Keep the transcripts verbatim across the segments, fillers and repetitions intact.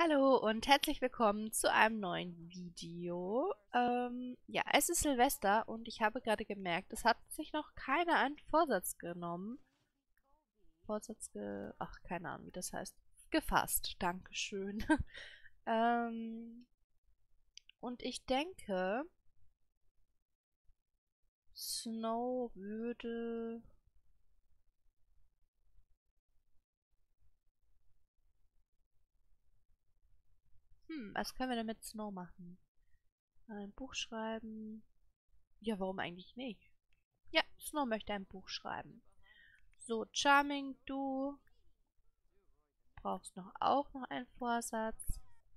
Hallo und herzlich willkommen zu einem neuen Video. Ähm, ja, es ist Silvester und ich habe gerade gemerkt, es hat sich noch keiner einen Vorsatz genommen. Vorsatz ge... Ach, keine Ahnung, wie das heißt. Gefasst, Dankeschön. ähm, und ich denke, Snow würde... Hm, was können wir denn mit Snow machen? Ein Buch schreiben? Ja, warum eigentlich nicht? Ja, Snow möchte ein Buch schreiben. So, Charming, du brauchst noch auch noch einen Vorsatz.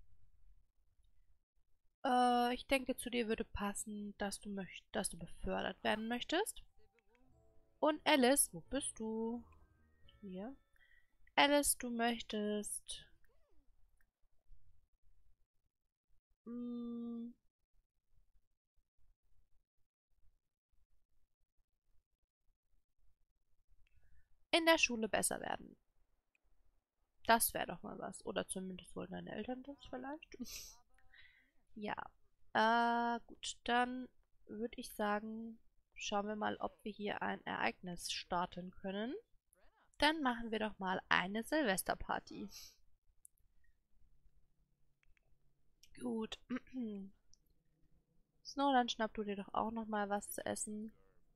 Äh, ich denke, zu dir würde passen, dass du möcht dass du befördert werden möchtest. Und Alice, wo bist du? Hier. Alice, du möchtest mh, in der Schule besser werden. Das wäre doch mal was. Oder zumindest wollen deine Eltern das vielleicht. Ja. Äh, gut, dann würde ich sagen, schauen wir mal, ob wir hier ein Ereignis starten können. Dann machen wir doch mal eine Silvesterparty. Gut. Snow, dann schnapp du dir doch auch noch mal was zu essen.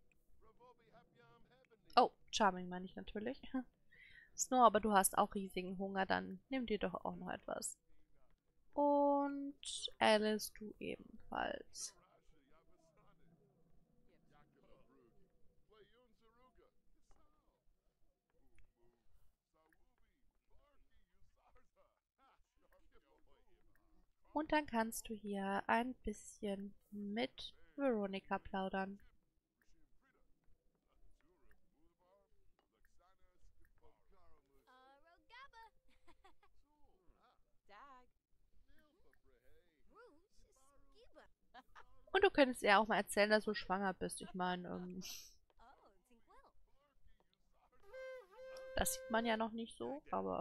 Oh, Charming meine ich natürlich. Snow, aber du hast auch riesigen Hunger, dann nimm dir doch auch noch etwas. Und Alice, du ebenfalls. Und dann kannst du hier ein bisschen mit Veronica plaudern. Und du könntest ihr auch mal erzählen, dass du schwanger bist. Ich meine, ähm, das sieht man ja noch nicht so, aber...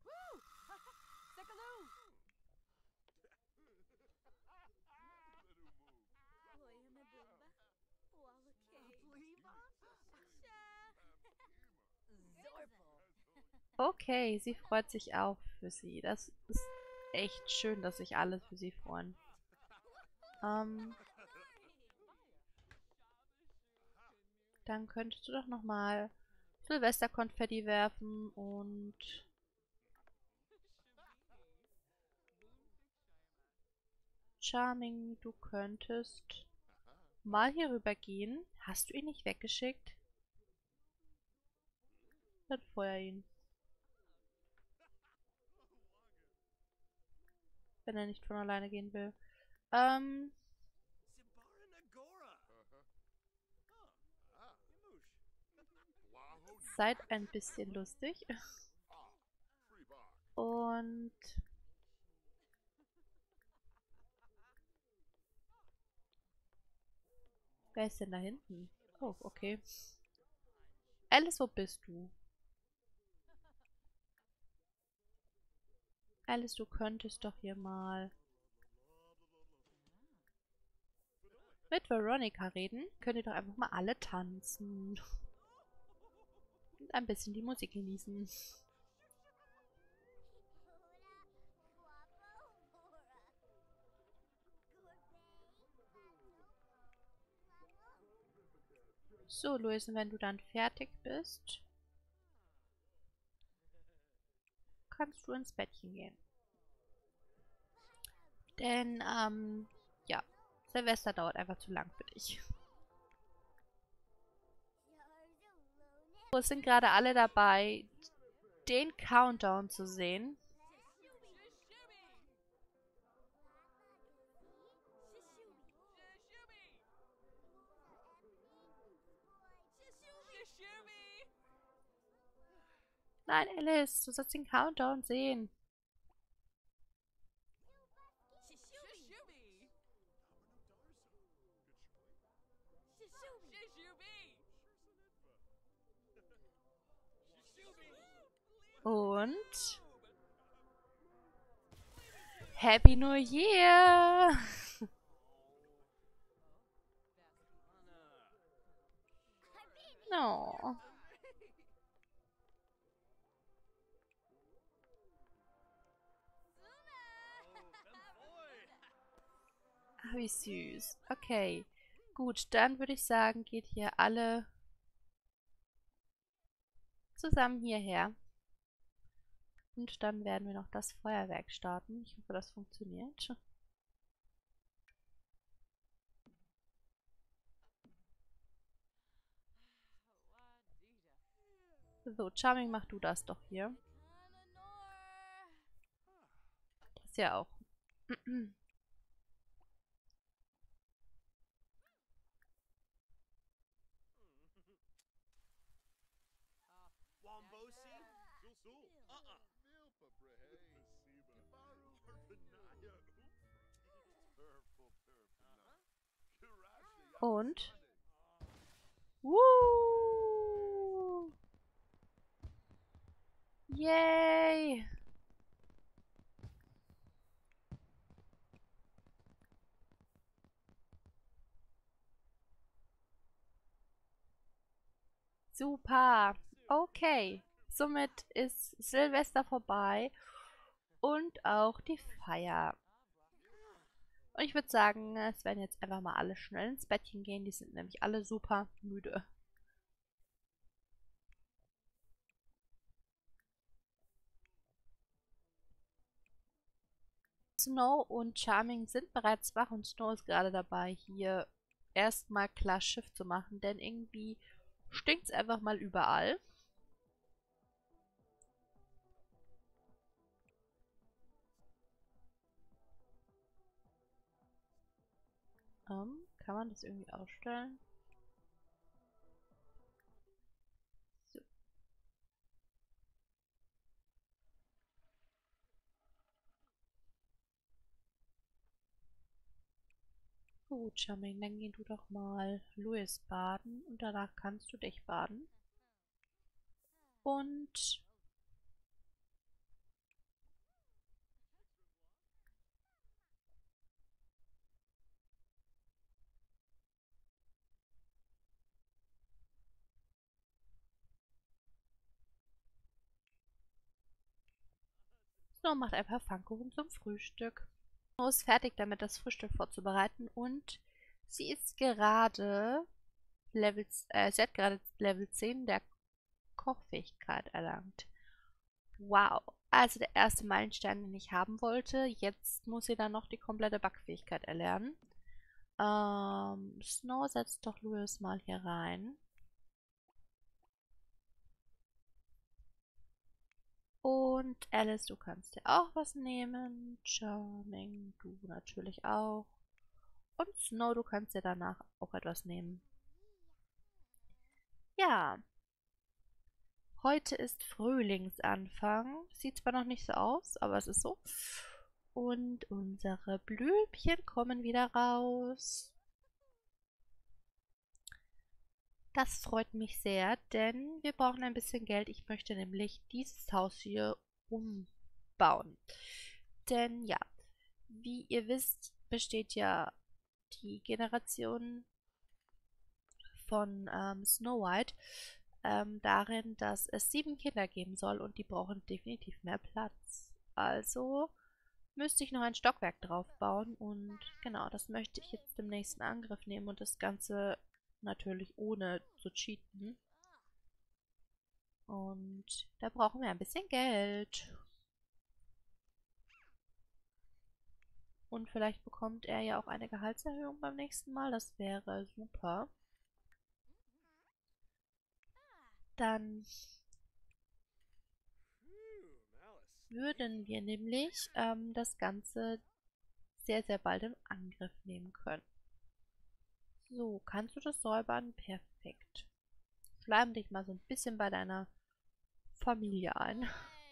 Okay, sie freut sich auch für sie. Das ist echt schön, dass sich alle für sie freuen. Ähm, dann könntest du doch nochmal Silvesterkonfetti werfen und Charming, du könntest mal hier rüber gehen. Hast du ihn nicht weggeschickt? Dann feuer ihn, wenn er nicht von alleine gehen will. Ähm, seid ein bisschen lustig. Und wer ist denn da hinten? Oh, okay. Alice, wo bist du? Alice, du könntest doch hier mal mit Veronica reden. Könnt ihr doch einfach mal alle tanzen. Und ein bisschen die Musik genießen. So, Luis, wenn du dann fertig bist, kannst du ins Bettchen gehen. Denn, ähm, ja, Silvester dauert einfach zu lang für dich. Es sind gerade alle dabei, den Countdown zu sehen. Nein, Alice, du sollst den Countdown sehen. Und Happy New Year! No. Ah, wie süß. Okay. Gut, dann würde ich sagen, geht hier alle zusammen hierher. Und dann werden wir noch das Feuerwerk starten. Ich hoffe, das funktioniert. So, Charming, mach du das doch hier. Das ja auch. Und? Woo! Yay! Super. Okay. Somit ist Silvester vorbei und auch die Feier. Und ich würde sagen, es werden jetzt einfach mal alle schnell ins Bettchen gehen. Die sind nämlich alle super müde. Snow und Charming sind bereits wach und Snow ist gerade dabei, hier erstmal klar Schiff zu machen, denn irgendwie stinkt es einfach mal überall. Ähm, kann man das irgendwie ausstellen? So. Gut, Charming, dann geh du doch mal Louis baden und danach kannst du dich baden. Und Snow macht ein paar Pfannkuchen zum Frühstück. Snow ist fertig damit, das Frühstück vorzubereiten und sie ist gerade Level, äh, sie hat gerade Level zehn der Kochfähigkeit erlangt. Wow. Also der erste Meilenstein, den ich haben wollte. Jetzt muss sie dann noch die komplette Backfähigkeit erlernen. Ähm, Snow setzt doch Louis mal hier rein. Und Alice, du kannst dir auch was nehmen. Charming, du natürlich auch. Und Snow, du kannst dir danach auch etwas nehmen. Ja, heute ist Frühlingsanfang. Sieht zwar noch nicht so aus, aber es ist so. Und unsere Blümchen kommen wieder raus. Das freut mich sehr, denn wir brauchen ein bisschen Geld. Ich möchte nämlich dieses Haus hier umbauen. Denn ja, wie ihr wisst, besteht ja die Generation von ähm, Snow White ähm, darin, dass es sieben Kinder geben soll und die brauchen definitiv mehr Platz. Also müsste ich noch ein Stockwerk drauf bauen und genau, das möchte ich jetzt im nächsten Angriff nehmen und das Ganze natürlich ohne zu cheaten. Und da brauchen wir ein bisschen Geld. Und vielleicht bekommt er ja auch eine Gehaltserhöhung beim nächsten Mal. Das wäre super. Dann würden wir nämlich ähm, das Ganze sehr, sehr bald in Angriff nehmen können. So, kannst du das säubern? Perfekt. Schleim dich mal so ein bisschen bei deiner Familie ein.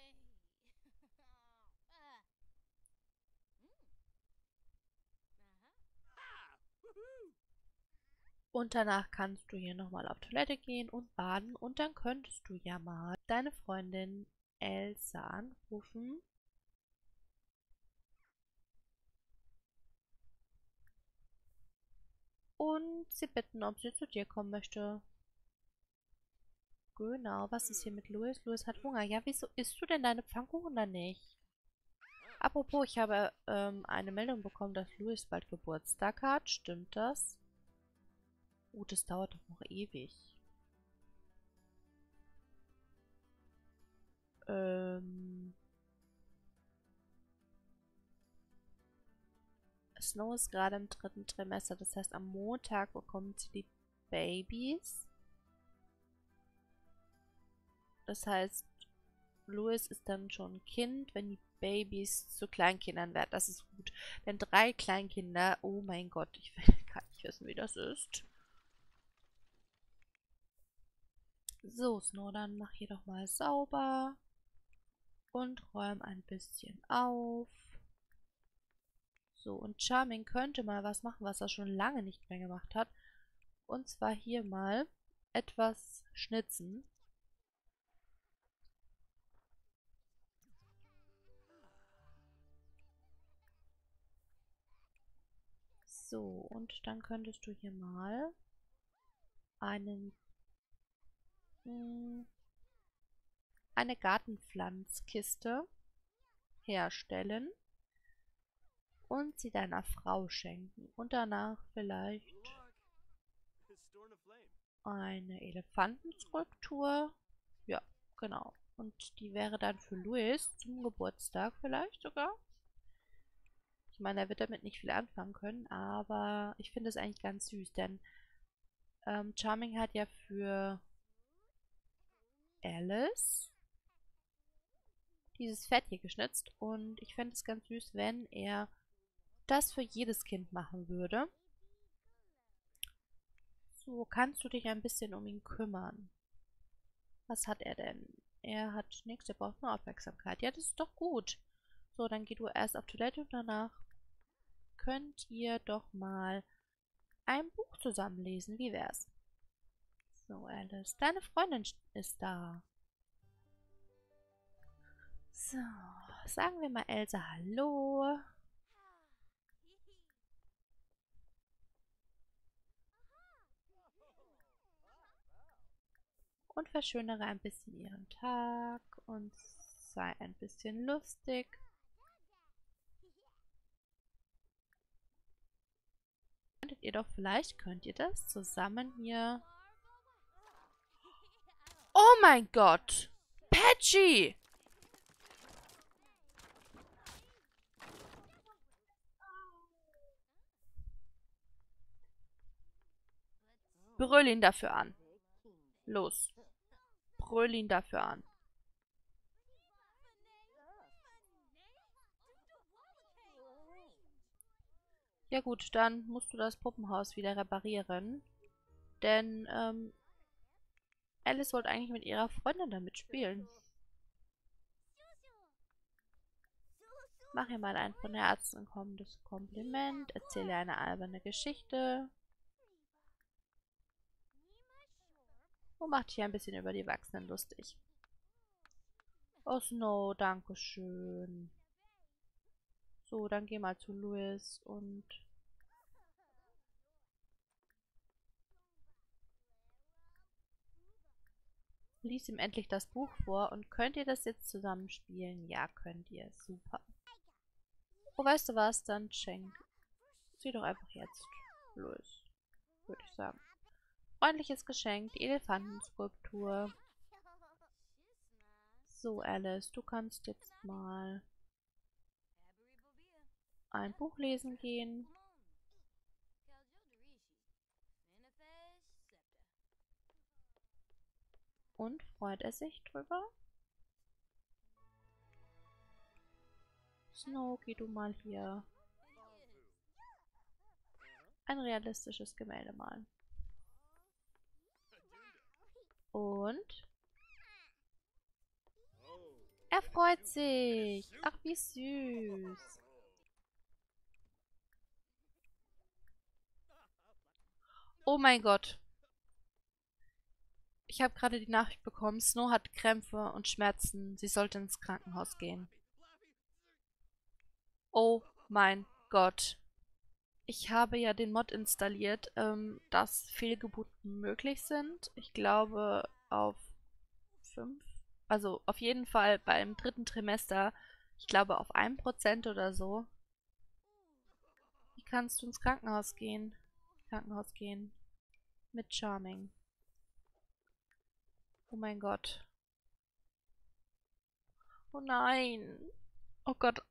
Und danach kannst du hier nochmal auf Toilette gehen und baden und dann könntest du ja mal deine Freundin Elsa anrufen und sie bitten, ob sie zu dir kommen möchte. Genau, was ist hier mit Louis? Louis hat Hunger. Ja, wieso isst du denn deine Pfannkuchen dann nicht? Apropos, ich habe ähm, eine Meldung bekommen, dass Louis bald Geburtstag hat. Stimmt das? Uh, das dauert doch noch ewig. Ähm... Snow ist gerade im dritten Trimester. Das heißt, am Montag bekommt sie die Babys. Das heißt, Louis ist dann schon ein Kind, wenn die Babys zu Kleinkindern werden. Das ist gut. Denn drei Kleinkinder, oh mein Gott, ich will gar nicht wissen, wie das ist. So, Snow, dann mach hier doch mal sauber. Und räum ein bisschen auf. So, und Charming könnte mal was machen, was er schon lange nicht mehr gemacht hat. Und zwar hier mal etwas schnitzen. So, und dann könntest du hier mal einen mh, eine Gartenpflanzkiste herstellen und sie deiner Frau schenken. Und danach vielleicht eine Elefantenskulptur. Ja, genau. Und die wäre dann für Louis zum Geburtstag vielleicht sogar. Ich meine, er wird damit nicht viel anfangen können, aber ich finde es eigentlich ganz süß, denn ähm, Charming hat ja für Alice dieses Pferd hier geschnitzt und ich fände es ganz süß, wenn er das für jedes Kind machen würde. So, kannst du dich ein bisschen um ihn kümmern? Was hat er denn? Er hat nichts, er braucht nur Aufmerksamkeit. Ja, das ist doch gut. So, dann geh du erst auf Toilette und danach könnt ihr doch mal ein Buch zusammenlesen. Wie wär's? So, Alice, deine Freundin ist da. So, sagen wir mal Elsa Hallo. Und verschönere ein bisschen ihren Tag und sei ein bisschen lustig. Könntet ihr doch vielleicht, könnt ihr das zusammen hier... Oh mein Gott! Patchy! Brüll ihn dafür an. Los. Brüll ihn dafür an. Ja gut, dann musst du das Puppenhaus wieder reparieren. Denn, ähm, Alice wollte eigentlich mit ihrer Freundin damit spielen. Mach ihr mal ein von Herzen kommendes Kompliment. Erzähle eine alberne Geschichte. Und mach dich ein bisschen über die Erwachsenen lustig. Oh Snow, danke schön. So, dann geh mal zu Louis und... lies ihm endlich das Buch vor. Und könnt ihr das jetzt zusammen spielen? Ja, könnt ihr. Super. Oh, weißt du was? Dann schenk sie doch einfach jetzt, Louis. Würde ich sagen. Freundliches Geschenk, die Elefantenskulptur. So, Alice, du kannst jetzt mal ein Buch lesen gehen. Und freut er sich drüber? Snow, geh du mal hier ein realistisches Gemälde malen. Und? Er freut sich. Ach, wie süß. Oh mein Gott. Ich habe gerade die Nachricht bekommen, Snow hat Krämpfe und Schmerzen. Sie sollte ins Krankenhaus gehen. Oh mein Gott. ich habe ja den Mod installiert, ähm, dass Fehlgeburten möglich sind. Ich glaube auf fünf, also auf jeden Fall beim dritten Trimester, ich glaube auf ein Prozent oder so. Wie kannst du ins Krankenhaus gehen? Krankenhaus gehen. Mit Charming. Oh mein Gott. Oh nein. Oh Gott.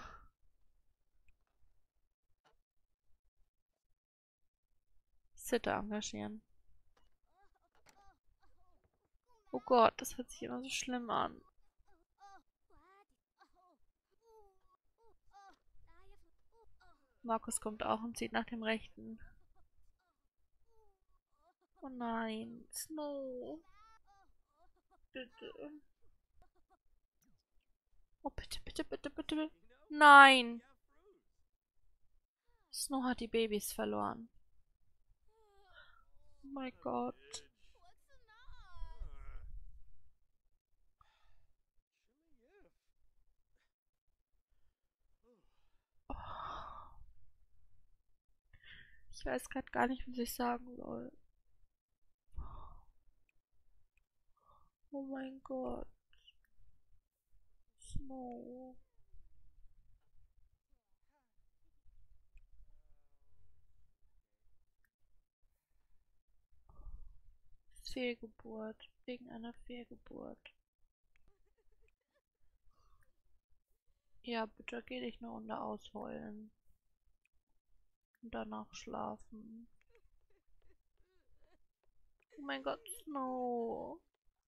Sitter engagieren. Oh Gott, das hört sich immer so schlimm an. Markus kommt auch und zieht nach dem Rechten. Oh nein. Snow. Bitte. Oh, bitte, bitte, bitte, bitte. Nein. Snow hat die Babys verloren. Oh mein Gott. Oh. Ich weiß gerade gar nicht, was ich sagen soll. Oh mein Gott. Snow. Fehlgeburt. Wegen einer Fehlgeburt. Ja, bitte geh dich eine Runde ausheulen. Und danach schlafen. Oh mein Gott, Snow.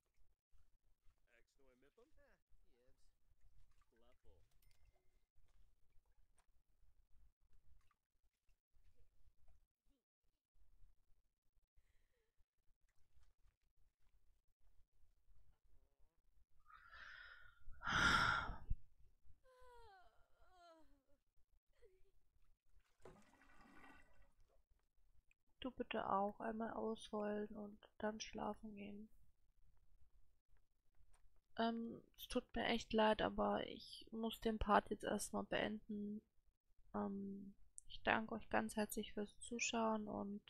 Du bitte auch einmal ausheulen und dann schlafen gehen. Ähm, es tut mir echt leid, aber ich muss den Part jetzt erstmal beenden. Ähm, ich danke euch ganz herzlich fürs Zuschauen und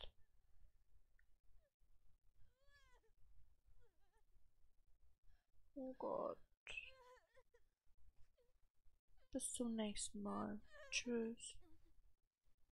oh Gott, bis zum nächsten Mal. Tschüss.